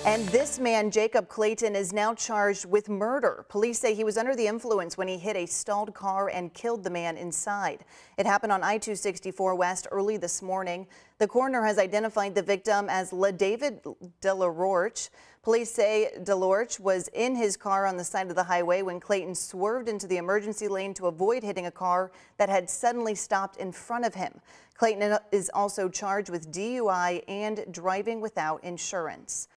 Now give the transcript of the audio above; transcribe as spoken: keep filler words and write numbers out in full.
And this man, Jacob Clayton, is now charged with murder. Police say he was under the influence when he hit a stalled car and killed the man inside. It happened on I two sixty-four West early this morning. The coroner has identified the victim as LaDavid DeLaRoche. Police say DeLaRoche was in his car on the side of the highway when Clayton swerved into the emergency lane to avoid hitting a car that had suddenly stopped in front of him. Clayton is also charged with D U I and driving without insurance.